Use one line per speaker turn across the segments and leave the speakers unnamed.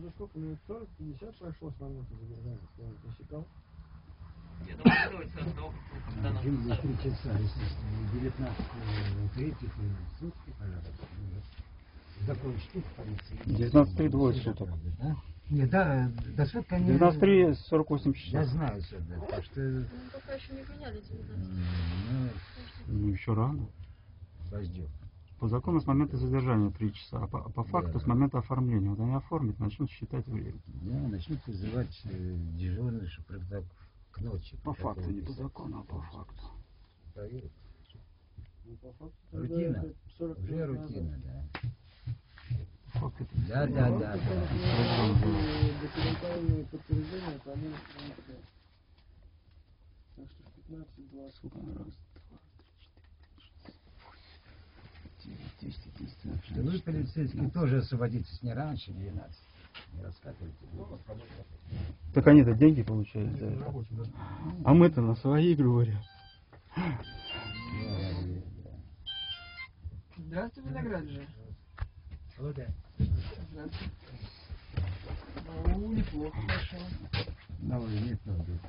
уже сколько минут? 40-50 прошло с момента задержания. Ты считал?
Я думаю, что до когда нам
3 часа, естественно, 19:30 сутки, пожалуйста. Закончить в полиции.
19:03 двое суток.
Да? Нет, да, до суток они...
19:03 48 часов.
Я знаю все, да, так что...
Ну, пока еще не меняли 19.
Ну, еще рано.
Подождем.
По закону с момента задержания 3 часа, а по факту
Да.
с момента оформления. Вот они оформят, начнут считать время.
Да, начнут вызывать дежурных, чтобы к ночи.
По факту, не по закону, а по факту.
Проверить.
Ну, по факту,
Рутина.
это 40
Уже
минут
рутина,
назад.
да.
Факт это
Да.
Документальные подтверждения тому нет. Так что 15-20.
Сколько? Раз, два, три, четыре, 9, 10, 11, 12,
Вы, полицейские, тоже освободитесь не раньше 12. Не раскатывайте.
Так они-то деньги получают за это. А мы-то на свои, говоря.
Здравствуй, виноград же.
Вот да.
Здравствуй. Ну, неплохо пошел.
Ну, нет,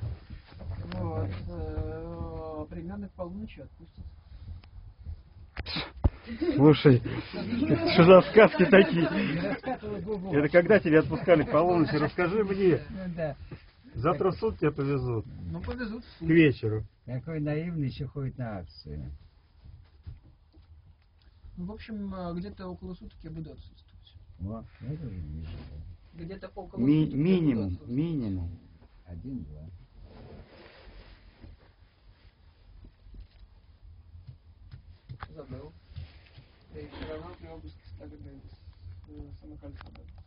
Вот. Примерно к полуночи отпустят.
Слушай, это что за сказки такие? Это когда тебя отпускали к полуночи? Расскажи мне.
Да.
Завтра в суд тебя повезут.
Ну, повезут в
К
суд.
вечеру.
Какой наивный еще ходит на акции.
Ну, в общем, где-то около суток я буду отсутствовать.
Вот, это уже вижу.
Где-то около суток я буду
Минимум,
отсутствовать.
минимум.
1-2.
Забыл. Да и все равно при обыске стали бы самокольцо.